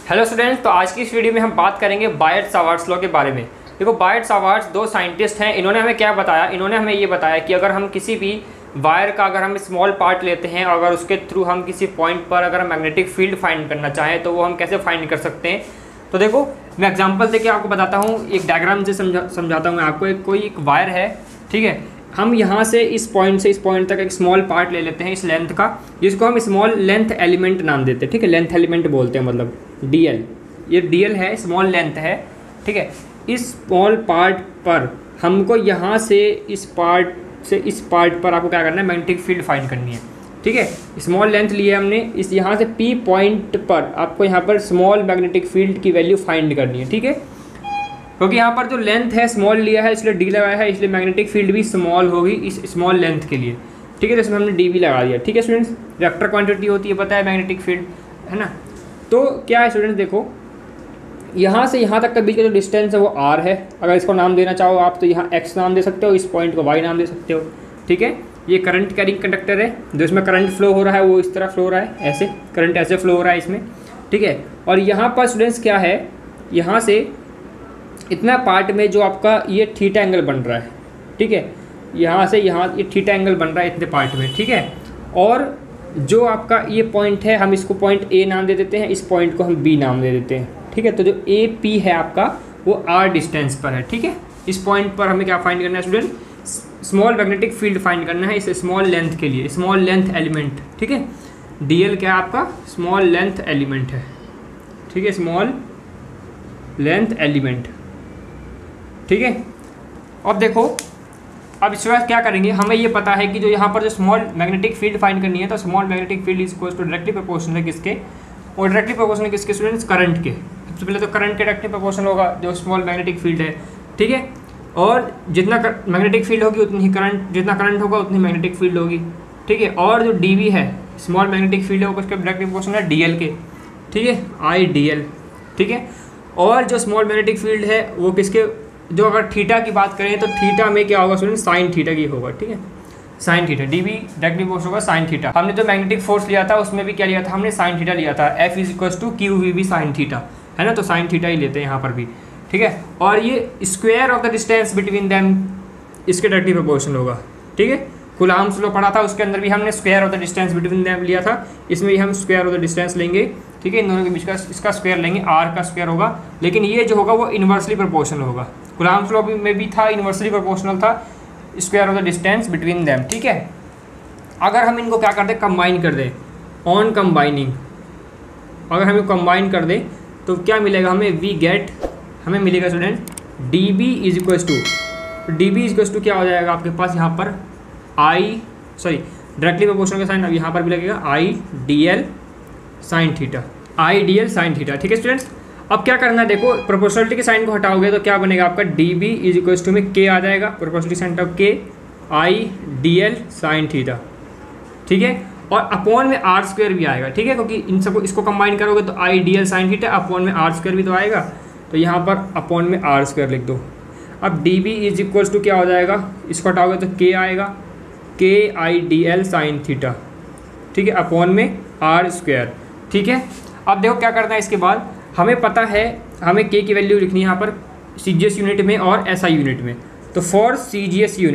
Hello students, तो आज की इस वीडियो में हम बात करेंगे बायट-सावर्ट्स लॉ के बारे में। देखो, बायट-सावर्ट्स दो साइंटिस्ट हैं। इन्होंने हमें क्या बताया, इन्होंने हमें ये बताया कि अगर हम किसी भी वायर का अगर हम स्मॉल पार्ट लेते हैं और अगर उसके थ्रू हम किसी पॉइंट पर अगर हम मैग्नेटिक फील्ड फाइंड करना चाहें तो वो हम कैसे फाइंड कर सकते हैं। तो देखो, मैं एग्जांपल देके आपको बताता हूँ, एक डायग्राम से समझाता हूँ मैं आपको। कोई एक वायर है, ठीक है। हम यहाँ से इस पॉइंट से इस पॉइंट तक एक स्मॉल पार्ट ले लेते हैं इस लेंथ का, जिसको हम स्मॉल लेंथ एलिमेंट नाम देते हैं, ठीक है। लेंथ एलिमेंट बोलते हैं, मतलब डीएल। ये डीएल है, स्मॉल लेंथ है, ठीक है। इस स्मॉल पार्ट पर हमको यहाँ से इस पार्ट से इस पार्ट पर आपको क्या करना है, मैग्नेटिक फील्ड फाइंड करनी है, ठीक है। स्मॉल लेंथ लिए हमने, इस यहाँ से पी पॉइंट पर आपको यहाँ पर स्मॉल मैग्नेटिक फील्ड की वैल्यू फाइंड करनी है, ठीक है। क्योंकि यहाँ पर जो लेंथ है स्मॉल लिया है, इसलिए डी लगाया है, इसलिए मैग्नेटिक फील्ड भी स्मॉल होगी इस स्मॉल लेंथ के लिए, ठीक है। तो इसमें हमने डी भी लगा दिया, ठीक है स्टूडेंट्स। वेक्टर क्वांटिटी होती है, पता है, मैग्नेटिक फील्ड, है ना। तो क्या है स्टूडेंट्स, देखो यहाँ से यहाँ तक के बीच का जो डिस्टेंस है वो आर है। अगर इसको नाम देना चाहो आप तो यहाँ एक्स नाम दे सकते हो, इस पॉइंट को वाई नाम दे सकते हो, ठीक है। ये करंट कैरिंग कंडक्टर है, जो इसमें करंट फ्लो हो रहा है वो इस तरह फ्लो हो रहा है, ऐसे करंट ऐसे फ्लो हो रहा है इसमें, ठीक है। और यहाँ पर स्टूडेंट्स क्या है, यहाँ से इतना पार्ट में जो आपका ये थीटा एंगल बन रहा है, ठीक है। यहाँ से यहाँ ये थीटा एंगल बन रहा है इतने पार्ट में, ठीक है। और जो आपका ये पॉइंट है, हम इसको पॉइंट ए नाम दे देते हैं, इस पॉइंट को हम बी नाम दे देते हैं, ठीक है। तो जो ए पी है आपका वो आर डिस्टेंस पर है, ठीक है। इस पॉइंट पर हमें क्या फाइंड करना है student, small magnetic field find करना है इस स्मॉल लेंथ के लिए, स्मॉल लेंथ एलिमेंट, ठीक है। डीएल क्या है आपका, स्मॉल लेंथ एलिमेंट है, ठीक है, स्मॉल लेंथ एलिमेंट, ठीक है। अब देखो, अब इसके बाद क्या करेंगे, हमें ये पता है कि जो यहाँ पर जो स्मॉल मैग्नेटिक फील्ड फाइंड करनी है, तो small magnetic field is equal to directly proportional है किसके, और डायरेक्टली प्रोपोर्शनल किसके स्टूडेंट्स, करंट के। सबसे पहले तो करंट के डायरेक्टली प्रोपोर्शनल होगा जो स्मॉल मैग्नेटिक फील्ड है, ठीक है। और जितना मैग्नेटिक फील्ड होगी उतनी ही करंट, जितना करंट होगा उतनी मैग्नेटिक फील्ड होगी, ठीक है। और जो डी है, स्मॉल मैग्नेटिक फील्ड है, वो किसके डायरेक्टली प्रोपोर्शनल है, डीएल के, ठीक है, आई डी एल, ठीक है। और जो स्मॉल मैग्नेटिक फील्ड है वो किसके, जो अगर थीटा की बात करें तो थीटा में क्या होगा स्टूडेंट, साइन थीटा की होगा, ठीक है, sine theta. D B directly proportional होगा साइन थीटा। हमने जो मैग्नेटिक फोर्स लिया था उसमें भी क्या लिया था, हमने साइन थीटा लिया था, F is equal to Q V B sine theta, है ना। तो साइन थीटा ही लेते हैं यहाँ पर भी, ठीक है। और ये square of the distance between them इसके डायरेक्टली प्रोपोर्शनल होगा, ठीक है। कूलम्ब्स लॉ पढ़ा था, उसके अंदर भी हमने square of the distance between them लिया था, इसमें भी हम स्क्वायर ऑफ द डिस्टेंस लेंगे, ठीक है। इन दोनों के बीच का इसका स्क्वायर लेंगे, आर का स्क्वायर होगा, लेकिन ये जो होगा वो इन्वर्सली प्रोपोर्शनल होगा। कूलम्ब्स लॉ में भी था, इन्वर्सली प्रोपोर्शनल था, square of the distance between them, ठीक है। अगर हम इनको क्या कर दें, कंबाइन कर दें, ऑन कंबाइनिंग, अगर हम कंबाइन कर दें तो क्या मिलेगा हमें, वी गेट, हमें मिलेगा student D B is equal to क्या हो जाएगा आपके पास यहाँ पर, आई सॉरी डायरेक्टली प्रोपोर्शनल का साइन अब यहाँ पर भी लगेगा, I D L sine theta, I D L sine theta, ठीक है स्टूडेंट्स। अब क्या करना है, देखो प्रोपोर्शनलिटी के साइन को हटाओगे तो क्या बनेगा आपका, D B is equal to में के आ जाएगा, proportionality sign of K I D L sine theta, ठीक है। और अपॉन में आर स्क्वायर भी आएगा, ठीक है, क्योंकि इन सबको इसको कंबाइन करोगे तो I D L sine theta, upon में आर स्क्वायर भी तो आएगा, तो यहाँ पर अपॉन में आर स्क्वायर लिख दो। अब D B is equals to क्या हो जाएगा, इसको हटाओगे तो के आएगा, K I D L sine theta, ठीक है, अपॉन में आर स्क्वायर, ठीक है। अब देखो क्या करना है, इसके बाद हमें पता है हमें के की वैल्यू लिखनी है यहाँ पर सी जी एस यूनिट में और एस आई यूनिट में। तो for C G S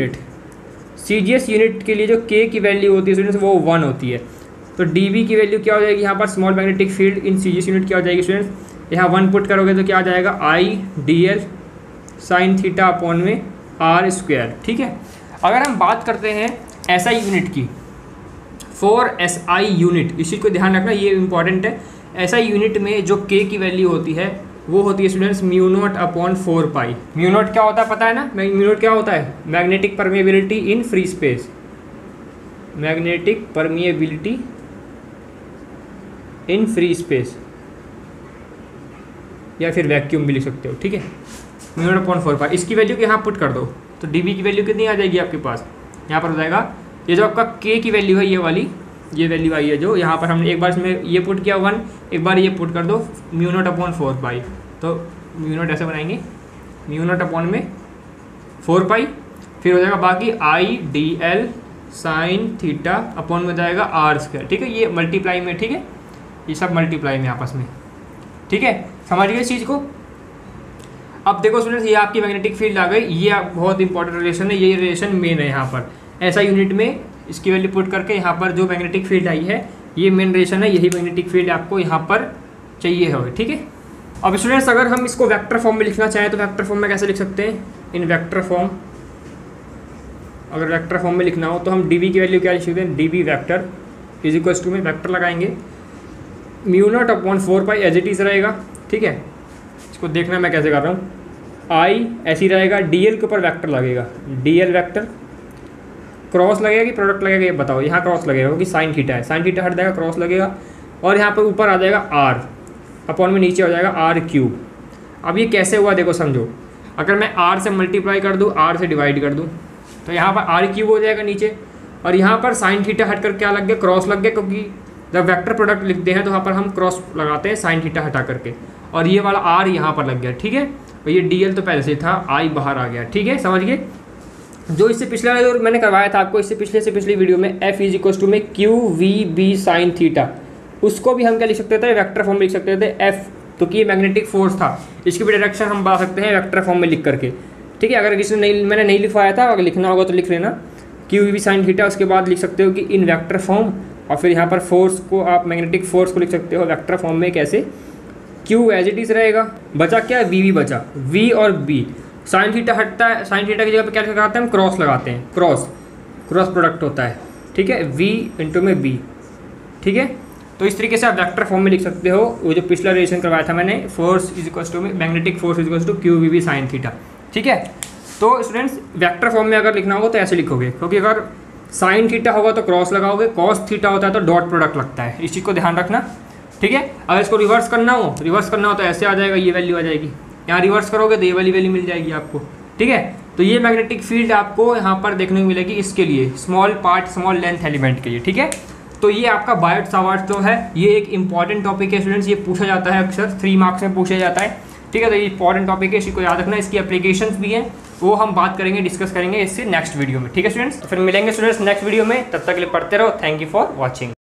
unit के लिए जो के की वैल्यू होती है स्टूडेंट्स वो 1 होती है। तो डी बी की वैल्यू क्या हो जाएगी यहाँ पर, small magnetic field in C G S unit क्या हो जाएगी स्टूडेंट्स, यहाँ 1 पुट करोगे तो क्या आ जाएगा, I D L sine theta upon में आर स्क्वायर, ठीक है। अगर हम बात करते हैं एस आई यूनिट की, फॉर एस आई यूनिट, इस चीज़ को ध्यान रखना, ये इंपॉर्टेंट है। एस आई यूनिट में जो के की वैल्यू होती है वो होती है students mu naught upon 4 pi. Mu naught क्या होता है पता है ना, म्यू नॉट क्या होता है, magnetic permeability in free space, magnetic permeability in free space, या फिर वैक्यूम भी लिख सकते हो, ठीक है। म्यू नॉट अपॉन 4 पाई, इसकी वैल्यू को यहाँ पुट कर दो तो डी बी की वैल्यू कितनी आ जाएगी आपके पास, यहाँ पर हो जाएगा, ये जो आपका के की वैल्यू है ये वाली, ये वैल्यू आई है जो यहाँ पर हमने एक बार इसमें ये पुट किया 1, एक बार ये पुट कर दो म्यू नॉट अपॉन 4 पाई, तो म्यू नॉट ऐसे बनाएंगे, म्यू नॉट अपॉन में 4 पाई, फिर हो जाएगा बाकी I D L sine theta upon में जाएगा आर स्क्वायर, ठीक है। ये मल्टीप्लाई में, ठीक है, ये सब मल्टीप्लाई में आपस में, ठीक है, समझ गए इस चीज़ को। अब देखो स्टूडेंट्स, ये आपकी मैग्नेटिक फील्ड आ गई, ये बहुत इंपॉर्टेंट रिलेशन है, ये रिलेशन मेन है यहाँ पर। ऐसा यूनिट में इसकी वैल्यू पुट करके यहाँ पर जो मैग्नेटिक फील्ड आई है ये मेन रिलेशन है, यही मैग्नेटिक फील्ड आपको यहाँ पर चाहिए होगी, ठीक है। अब स्टूडेंट्स अगर हम इसको वेक्टर फॉर्म में लिखना चाहें तो वेक्टर फॉर्म में कैसे लिख सकते हैं, इन वेक्टर फॉर्म। अगर वेक्टर फॉर्म में लिखना हो तो हम dv की वैल्यू क्या लिख सकते हैं, dv vector is equals to में वेक्टर लगाएंगे μ0/4 एज इट इज़ रहेगा, ठीक है। इसको देखना मैं कैसे कर रहा हूँ, आई ऐसी रहेगा, dl के ऊपर वेक्टर लगेगा, dl वेक्टर, क्रॉस लगेगा कि प्रोडक्ट लगेगा ये बताओ। यहाँ क्रॉस लगेगा क्योंकि साइन थीटा है, साइन थीटा हट जाएगा, क्रॉस लगेगा, और यहाँ पर ऊपर आ जाएगा r अपॉन में नीचे हो जाएगा r³। अब ये कैसे हुआ देखो समझो, अगर मैं r से मल्टीप्लाई कर दूँ, r से डिवाइड कर दूँ तो यहाँ पर r³ हो जाएगा नीचे, और यहाँ पर साइन थीटा हट कर क्या लग गया, क्रॉस लग गया, क्योंकि जब वेक्टर प्रोडक्ट लिखते हैं तो यहाँ पर हम क्रॉस लगाते हैं साइन थीटा हटा करके, और ये वाला r यहाँ पर लग गया, ठीक है। और ये dl तो पहले से था, i बाहर आ गया, ठीक है, समझ गए। जो इससे पिछला जो मैंने करवाया था आपको, इससे पिछली वीडियो में f इज इक्वल टू में QVB साइन थीटा, उसको भी हम क्या लिख सकते थे, वेक्टर फॉर्म में लिख सकते थे f, क्योंकि ये मैग्नेटिक फोर्स था, इसकी भी डायरेक्शन हम बता सकते हैं वेक्टर फॉर्म में लिख करके, ठीक है। अगर किसी ने मैंने नहीं लिखवाया था, अगर लिखना होगा तो लिख लेना QVB साइन थीटा, उसके बाद लिख सकते हो कि इन वेक्टर फॉर्म, और फिर यहाँ पर फोर्स को आप मैग्नेटिक फोर्स को लिख सकते हो वेक्टर फॉर्म में कैसे, Q एज इट इज रहेगा, बचा क्या, VV बचा, V और B, साइन थीटा हटता है, साइन थीटा की जगह पे क्या लगाते हैं हम, क्रॉस लगाते हैं, क्रॉस प्रोडक्ट होता है, ठीक है, V इंटू में B, ठीक है। तो इस तरीके से आप वेक्टर फॉर्म में लिख सकते हो, वो जो पिछला रिलेशन करवाया था मैंने, फोर्स इज इक्वल टू में magnetic force is equal to QVB sine theta, ठीक है। तो स्टूडेंट्स वेक्टर फॉर्म में अगर लिखना होगा तो ऐसे लिखोगे, क्योंकि अगर साइन थीटा होगा तो क्रॉस लगाओगे, कॉस थीटा होता है तो डॉट प्रोडक्ट लगता है, इस चीज़ को ध्यान रखना, ठीक है। अगर इसको रिवर्स करना हो तो ऐसे आ जाएगा, ये वैल्यू आ जाएगी, यहाँ रिवर्स करोगे तो ये वाली वैल्यू मिल जाएगी आपको, ठीक है। तो ये मैग्नेटिक फील्ड आपको यहाँ पर देखने को मिलेगी, इसके लिए small part small length element के लिए, ठीक है। तो ये आपका बायट सावर्ट्स लॉ है, ये एक इंपॉर्टेंट टॉपिक है स्टूडेंट्स, ये पूछा जाता है अक्सर 3 मार्क्स में पूछा जाता है, ठीक है। तो ये इंपॉर्टेंट टॉपिक है, इसी को याद रखना। इसकी एप्लीकेशंस भी हैं, वो हम बात करेंगे, डिस्कस करेंगे इससे नेक्स्ट वीडियो में, ठीक है स्टूडेंट्स। फिर मिलेंगे स्टूडेंट्स नेक्स्ट वीडियो में, तब तक के लिए पढ़ते रहो। Thank you for watching.